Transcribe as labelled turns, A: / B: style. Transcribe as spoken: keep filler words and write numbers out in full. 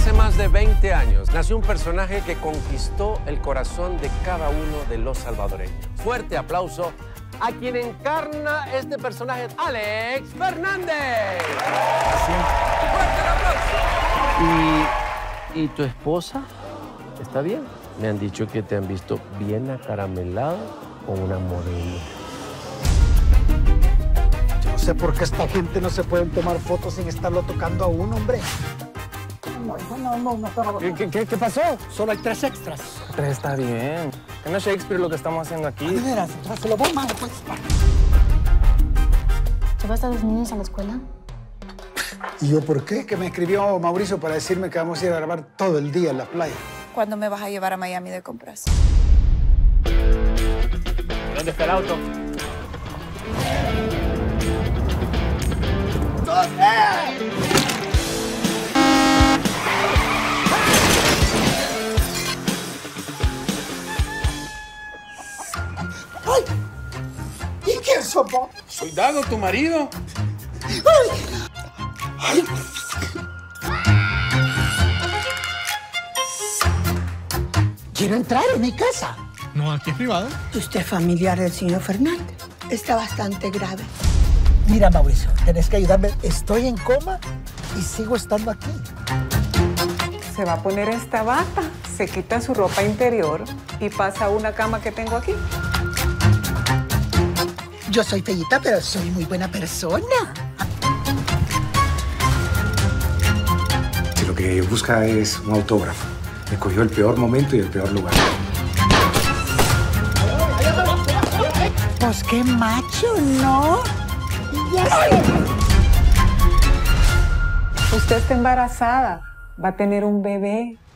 A: Hace más de veinte años nació un personaje que conquistó el corazón de cada uno de los salvadoreños. Fuerte aplauso a quien encarna este personaje, Alex Fernández.
B: Sí.
A: ¡Fuerte el aplauso!
C: ¿Y, ¿Y tu esposa? ¿Está bien? Me han dicho que te han visto bien acaramelado con una morena.
B: Yo no sé por qué esta gente no se pueden tomar fotos sin estarlo tocando a uno, hombre. No, no, no, no, no. ¿Qué, qué, ¿Qué pasó? Solo hay tres extras.
D: Tres está bien. Que no es Shakespeare lo que estamos haciendo aquí.
B: ¿De veras? Se lo voy más, pues.
E: ¿Llevas a los niños a la escuela?
B: ¿Y yo por qué? Que me escribió Mauricio para decirme que vamos a ir a grabar todo el día en la playa.
F: ¿Cuándo me vas a llevar a Miami de compras?
D: ¿Dónde está el auto?
B: ¿Dónde? ¡Ay! ¿Y quién sos vos?
G: Soy Dado, tu marido.
B: ¡Ay! ¡Ay! Quiero entrar en mi casa.
G: No, aquí es privado.
H: Usted es familiar del señor Fernández. Está bastante grave.
B: Mira, Mauricio, tenés que ayudarme. Estoy en coma y sigo estando aquí.
I: Se va a poner esta bata, se quita su ropa interior y pasa a una cama que tengo aquí.
H: Yo soy feíta, pero soy muy buena persona.
G: Si lo que busca es un autógrafo, escogió el peor momento y el peor lugar.
H: Pues qué macho, ¿no?
I: Usted está embarazada, va a tener un bebé.